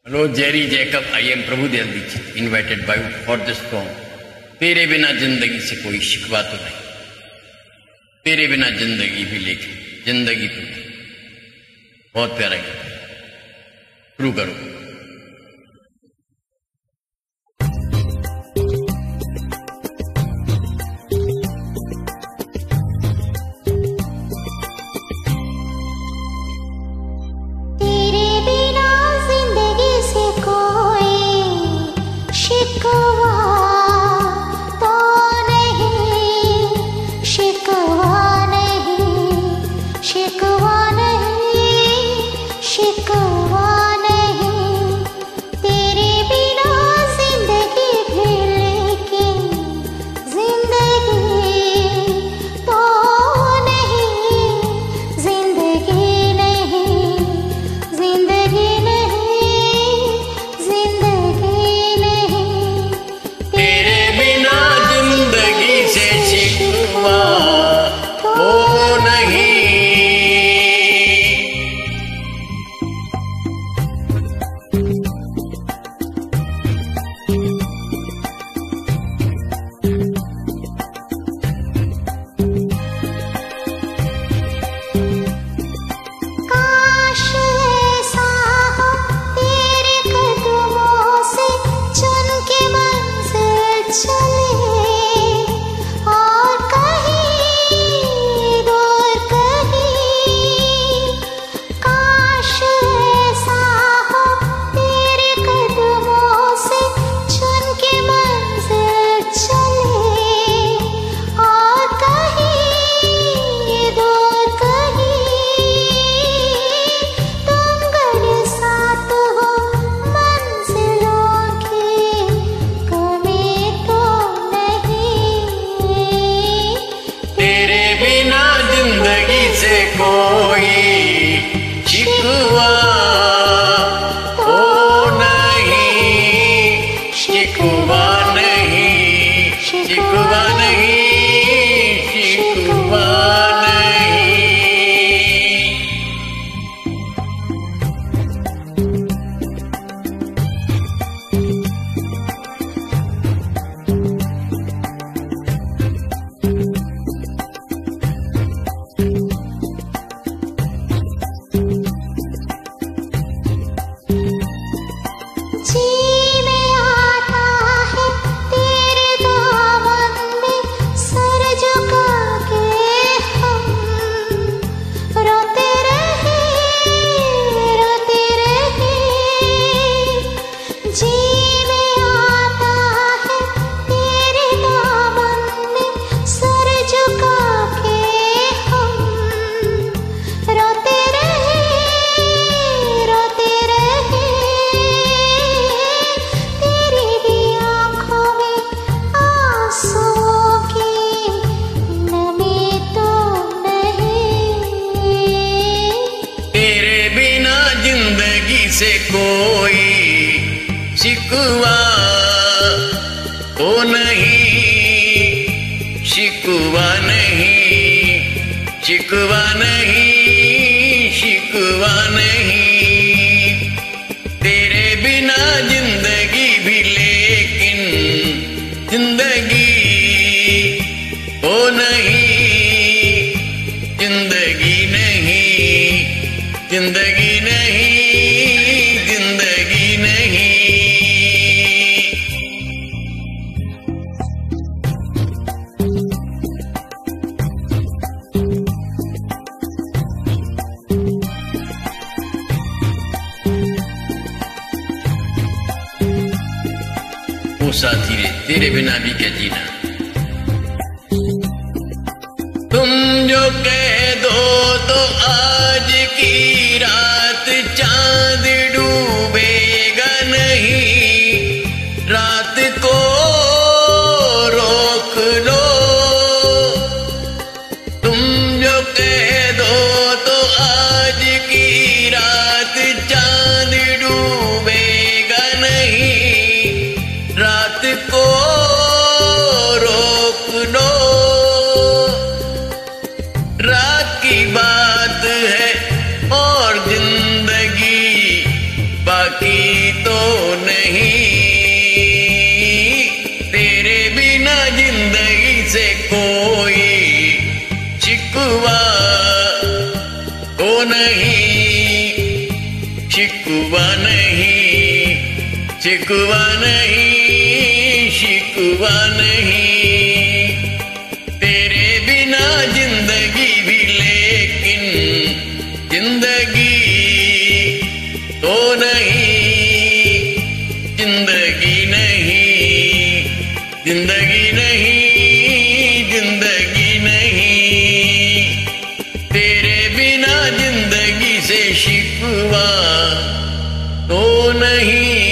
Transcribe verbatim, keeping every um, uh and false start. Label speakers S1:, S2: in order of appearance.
S1: Hello Jerry Jacob, I am Prabhudev Dixit, invited by for this song. तेरे बिना जिंदगी से कोई शिकवा तो नहीं, तेरे बिना जिंदगी भी लेकिन जिंदगी तो नहीं। बहुत प्यारा गीत, शुरू करो। कोई शिकवा ओ नहीं, शिकवा नहीं, शिकवा नहीं, शिकवा नहीं। से कोई शिकवा तो नहीं, शिकवा नहीं, शिकवा नहीं, शिकवा नहीं। तेरे बिना जिंदगी भी लेकिन जिंदगी तो नहीं, जिंदगी नहीं, जिंदगी नहीं, जिंदगी नहीं। ओ साथी रे, तेरे बिना भी क्या जीना। तुम जो कह दो तो आज की रात चांद डूबेगा नहीं, रात को रोक लो। तुम जो कह दो तो आज की रात चांद डूबेगा नहीं, रात को रोक लो। रात की बात है और दिन की तो नहीं, तेरे बिना जिंदगी से कोई शिकवा तो नहीं, शिकवा नहीं, शिकवा नहीं, शिकवा नहीं, तेरे बिना जिंदगी भी लेकिन जिंदगी तो नहीं, जिंदगी नहीं, जिंदगी नहीं, जिंदगी नहीं, तेरे बिना जिंदगी से शिकवा तो नहीं।